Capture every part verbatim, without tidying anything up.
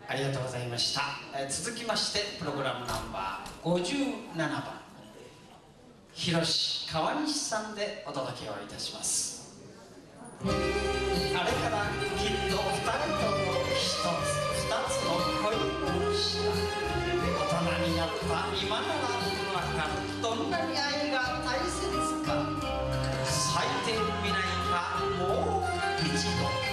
ありがとうございました。えー、続きましてプログラムナンバーごじゅうななばん、広志川西さんでお届けをいたします。あれからきっと二人とも一つ二つの恋をした大人になった今ならわかる、どんなに愛が大切か。咲いてみないかもう一度。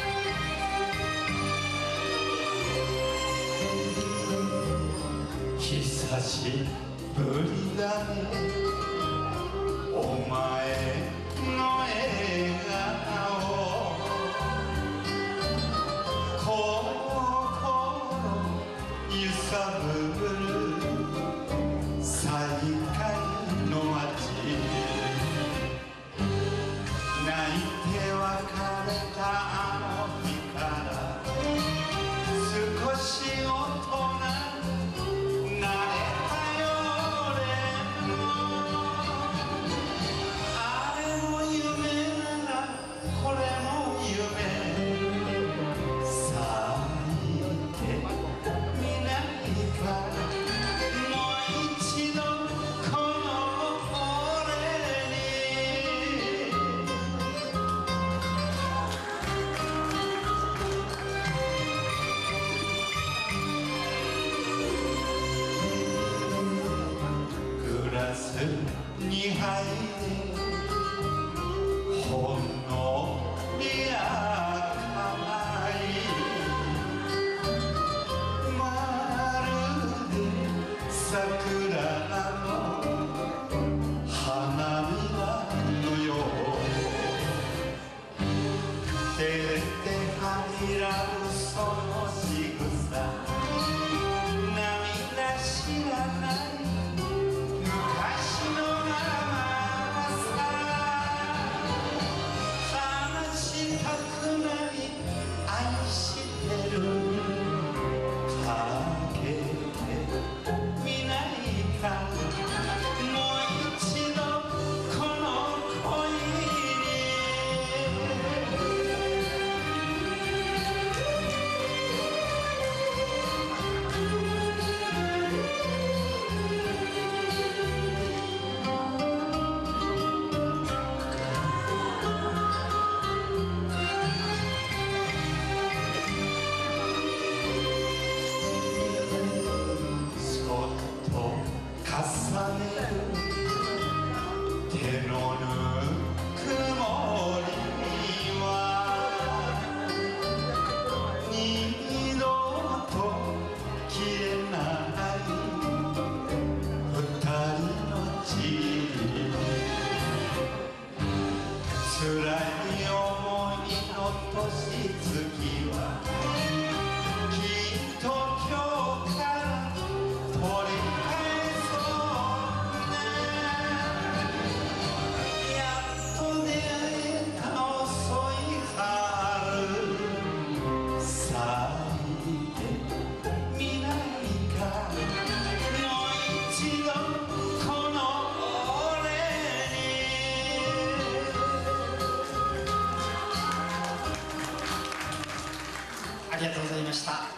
久しぶりだね、お前の笑顔、心揺さぶる再会の街、泣いて別れたあの日から少し大人にはいでほんのり赤い、まるで桜の花びらのよう、照れて恥じらうその仕草、涙知らない手のぬくもりには二度と消えない二人の地、辛い思いの年月はきっと今日から取りありがとうございました。